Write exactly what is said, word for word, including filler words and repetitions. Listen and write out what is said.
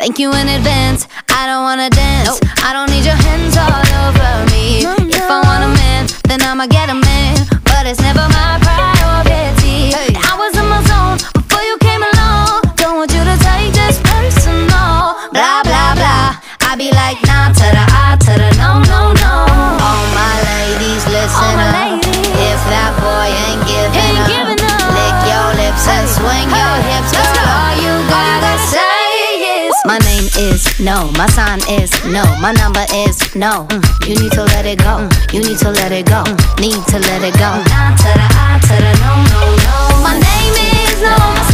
Thank you in advance, I don't wanna dance. Nope. I don't need your hands all over me. No, no. If I want a man, then I'ma get a man, but it's never my priority. Hey. I was in my zone before you came along. Don't want you to take this personal. Blah, blah, blah. I be like, nah to the I to the no, no, no. All my ladies, listen all my up ladies. If that boy ain't giving ain't up, giving up, lick your lips hey. And swing hey. Your hips, girl. Go. All you gotta say my name is no, my sign is no, my number is no. Mm. You need to let it go, mm. You need to let it go, mm. Need to let it go. Nah to the I to the no, no, no. My name is no, my